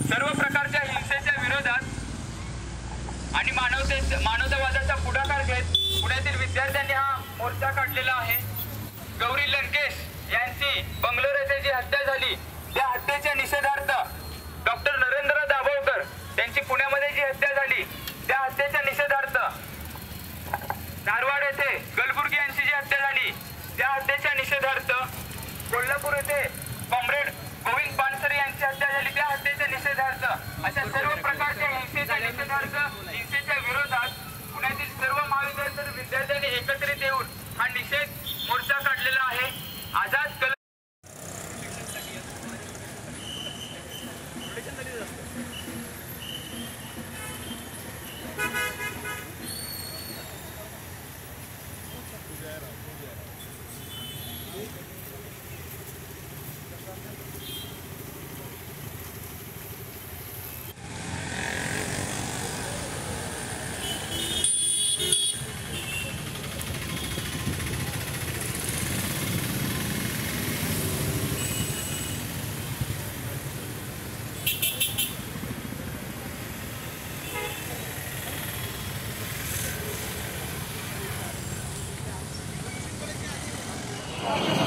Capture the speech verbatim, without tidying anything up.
सर्व प्रकारच्या हिंसेच्या विरोधात आणि मानवते मानवतावादाचा पुढाकार घेत पुण्यातील विद्यार्थ्यांनी हा मोर्चा काढलेला आहे। गौरी लंकेश यांची बंगलोर येथे जी हत्या झाली त्या हत्येच्या निषेधार्थ डॉक्टर नरेंद्र दाभोळकर त्यांची पुण्यामध्ये जी हत्या झाली त्या हत्येच्या निषेधार्थ धारवाड येथे गलबुर्गी यांची जी हत्या झाली त्या हत्येच्या निषेधार्थ कोल्हापूर येथे कॉम्रेड गोविंद पानसरे यांची हत्या झाली त्या हत्येच्या निषेधार्थ अशा सर्व प्रकारच्या हिंसेच्या निषेधार्थ हिंसेच्या विरोधात पुण्यातील सर्व महाविद्यालयातील विद्यार्थ्यांनी एकत्रित येऊन हा निषेध मोर्चा काढलेला आहे। आझाद कल Oh,